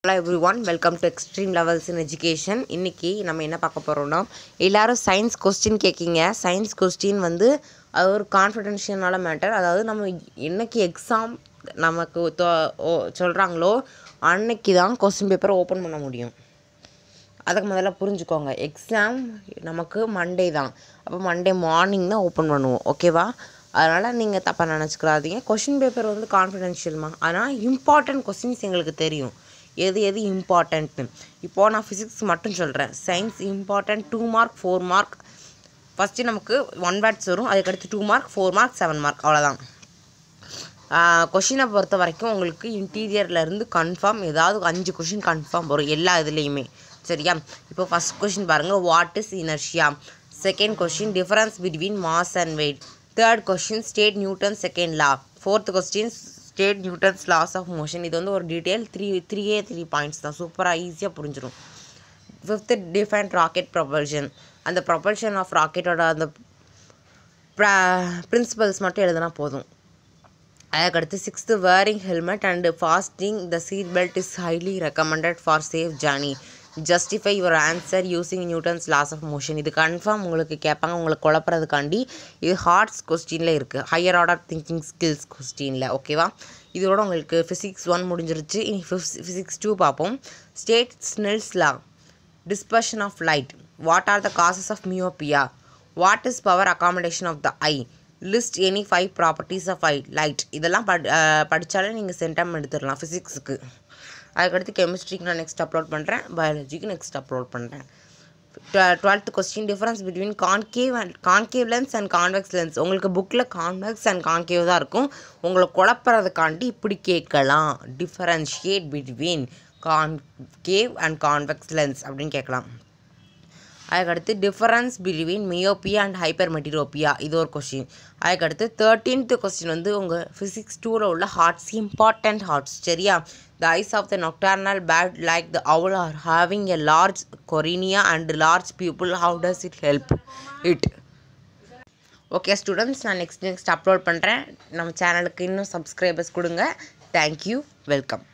Hello everyone, welcome to Extreme Levels in Education. இன்னைக்கு நம்ம என்ன பார்க்க போறோம்னா எல்லாரும் சயின்ஸ் क्वेश्चन கேக்கிங்க. சயின்ஸ் क्वेश्चन வந்து அது ஒரு கான்ஃபிடென்ஷியலான மேட்டர். அதாவது நம்ம இன்னைக்கு எக்ஸாம் நமக்கு சொல்றாங்களோ அன்னைக்கு தான் क्वेश्चन பேப்பர் ஓபன் பண்ண முடியும். அதுக்கு முதல்ல புரிஞ்சுக்கோங்க. எக்ஸாம் நமக்கு மண்டே தான். அப்ப மண்டே மார்னிங் தான் ஓபன் பண்ணுவோம். ஓகேவா? அதனால நீங்க தப்பா நினைச்சுக்காதீங்க. क्वेश्चन பேப்பர் வந்து கான்ஃபிடென்ஷியல்மா. ஆனா இம்பார்ட்டன்ட் क्वेश्चंस எங்களுக்கு தெரியும். எது இம்பார்ட்டன்ட்னு. இப்போ நான் ஃபிசிக்ஸ் மட்டும் சொல்கிறேன். Science important 2 mark 4 mark. First நமக்கு 1 வேர்ட்ஸ் வரும். அதுக்கடுத்து 2 மார்க் 4 மார்க் 7 மார்க் அவ்வளோதான். கொஷினை பொறுத்த வரைக்கும் உங்களுக்கு இன்டீரியர்லேருந்து கன்ஃபார்ம் ஏதாவது 5 கொஷின் கன்ஃபார்ம் வரும் எல்லா இதுலேயுமே. சரியா? இப்போ ஃபஸ்ட் கொஷின் பாருங்கள், what is inertia. Second question, difference between mass and weight. Third question, state Newton second law. Fourth question, state Newton's laws of motion. இது வந்து ஒரு டீட்டெயில் 3 பாயிண்ட்ஸ் தான். சூப்பராக ஈஸியாக புரிஞ்சிடும். Fifth, define rocket propulsion. அந்த propulsion of ராக்கெட்டோட அந்த பிரின்சிபல்ஸ் மட்டும் எழுதுனா போதும். அதுக்கடுத்து sixth, wearing helmet and fastening the seat belt is highly recommended for safe journey. Justify your answer using Newton's laws of motion. இது கன்ஃபார்ம் உங்களுக்கு கேட்பாங்க, உங்களுக்கு குழப்பறதுக்காண்டி. இது ஹார்ட்ஸ் கொஸ்டினில் இருக்குது, ஹையர் ஆர்டர் திங்கிங் ஸ்கில்ஸ் கொஸ்டினில். ஓகேவா? இதோட உங்களுக்கு ஃபிசிக்ஸ் 1 முடிஞ்சிருச்சு. இனி ஃபிசிக்ஸ் 2 பார்ப்போம். State Snell's law. Dispersion of light. What are the causes of myopia. What is power accommodation of the eye. List any 5 properties of eye light. இதெல்லாம் படித்தாலே நீங்கள் சென்டம் எடுத்துடலாம் ஃபிசிக்ஸுக்கு. அதுக்கடுத்து கெமிஸ்ட்ரிக்கு நான் நெக்ஸ்ட் அப்லோட் பண்ணுறேன், பயாலஜிக்கு நெக்ஸ்ட் அப்லோட் பண்ணுறேன். 12th question, difference between concave lens and convex lens. உங்களுக்கு புக்கில் கான்வெக்ஸ் அண்ட் கான்கேவ் தான் இருக்கும். உங்களை குழப்பறதுக்காண்டி இப்படி கேட்கலாம், differentiate between concave and convex lens அப்படின்னு கேட்கலாம். அதுக்கடுத்து difference between myopia and hypermetropia. இது ஒரு கொஸ்டின். அதுக்கடுத்து 13th கொஸ்டின் வந்து உங்கள் ஃபிசிக்ஸ் 2ல் உள்ள ஹார்ட்ஸ், இம்பார்ட்டன்ட் ஹார்ட்ஸ். சரியா? The eyes of the nocturnal bird like the owl are having a large cornea and large pupil. How does it help it? Okay students, நான் நெக்ஸ்ட் அப்லோட் பண்ணுறேன். நம்ம சேனலுக்கு இன்னும் சப்ஸ்கிரைபர்ஸ் கொடுங்க. Thank you, welcome.